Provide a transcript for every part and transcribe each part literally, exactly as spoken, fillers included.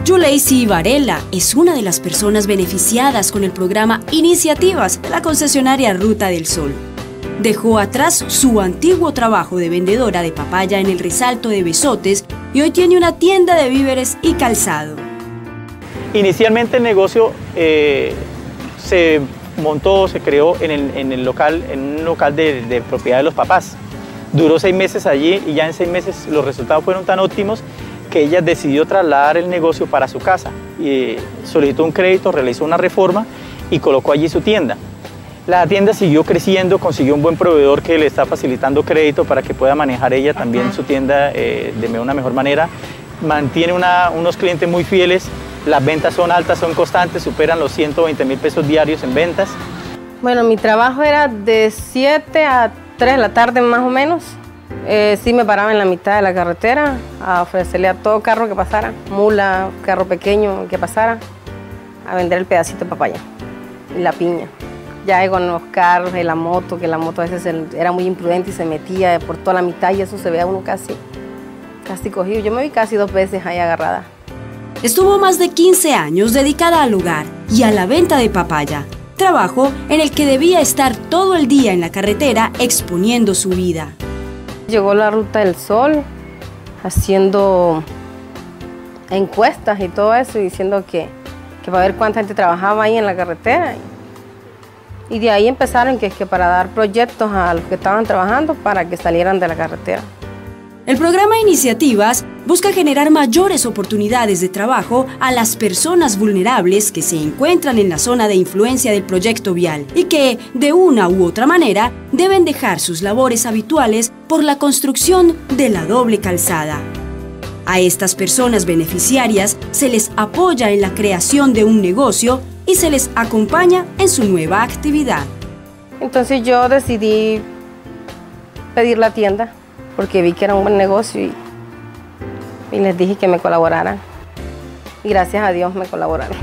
Yuleisi Varela es una de las personas beneficiadas con el programa Iniciativas de la concesionaria Ruta del Sol. Dejó atrás su antiguo trabajo de vendedora de papaya en el Resalto de Besotes y hoy tiene una tienda de víveres y calzado. Inicialmente el negocio eh, se montó, se creó en el, en el local, en un local de, de propiedad de los papás. Duró seis meses allí y ya en seis meses los resultados fueron tan óptimos que ella decidió trasladar el negocio para su casa y solicitó un crédito, realizó una reforma y colocó allí su tienda. La tienda siguió creciendo, consiguió un buen proveedor que le está facilitando crédito para que pueda manejar ella también su tienda eh, de una mejor manera. Mantiene una, unos clientes muy fieles, las ventas son altas, son constantes, superan los ciento veinte mil pesos diarios en ventas. Bueno, mi trabajo era de siete a tres de la tarde más o menos. Eh, sí me paraba en la mitad de la carretera a ofrecerle a todo carro que pasara, mula, carro pequeño que pasara, a vender el pedacito de papaya y la piña. Ya con los carros y la moto, que la moto a veces era muy imprudente y se metía por toda la mitad y eso se veía uno casi, casi cogido. Yo me vi casi dos veces ahí agarrada. Estuvo más de quince años dedicada al hogar y a la venta de papaya, trabajo en el que debía estar todo el día en la carretera exponiendo su vida. Llegó la Ruta del Sol haciendo encuestas y todo eso, y diciendo que, que para ver cuánta gente trabajaba ahí en la carretera. Y de ahí empezaron que, que para dar proyectos a los que estaban trabajando para que salieran de la carretera. El programa Iniciativas busca generar mayores oportunidades de trabajo a las personas vulnerables que se encuentran en la zona de influencia del proyecto vial y que, de una u otra manera, deben dejar sus labores habituales por la construcción de la doble calzada. A estas personas beneficiarias se les apoya en la creación de un negocio y se les acompaña en su nueva actividad. Entonces yo decidí pedir la tienda porque vi que era un buen negocio y, y les dije que me colaboraran. Y gracias a Dios me colaboraron.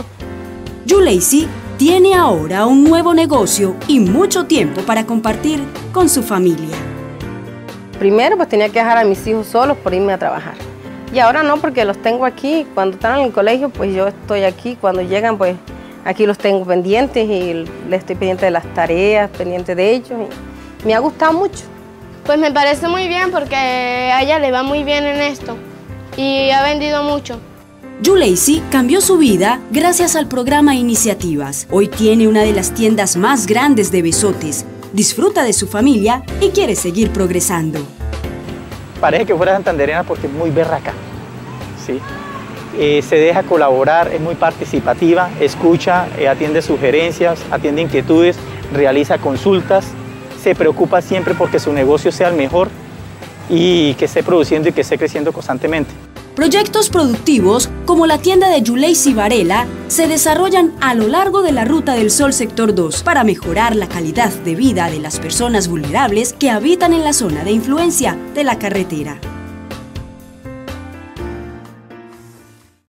Yuleisi tiene ahora un nuevo negocio y mucho tiempo para compartir con su familia. Primero pues tenía que dejar a mis hijos solos por irme a trabajar. Y ahora no, porque los tengo aquí. Cuando están en el colegio pues yo estoy aquí. Cuando llegan pues aquí los tengo pendientes y les estoy pendiente de las tareas, pendiente de ellos. Y me ha gustado mucho. Pues me parece muy bien porque a ella le va muy bien en esto y ha vendido mucho. Yuleisi cambió su vida gracias al programa Iniciativas. Hoy tiene una de las tiendas más grandes de Besotes, disfruta de su familia y quiere seguir progresando. Parece que fuera santandereana porque es muy berraca, ¿sí? Eh, se deja colaborar, es muy participativa, escucha, eh, atiende sugerencias, atiende inquietudes, realiza consultas. Se preocupa siempre porque su negocio sea el mejor y que esté produciendo y que esté creciendo constantemente. Proyectos productivos como la tienda de Yuleisi Varela se desarrollan a lo largo de la Ruta del Sol Sector dos para mejorar la calidad de vida de las personas vulnerables que habitan en la zona de influencia de la carretera.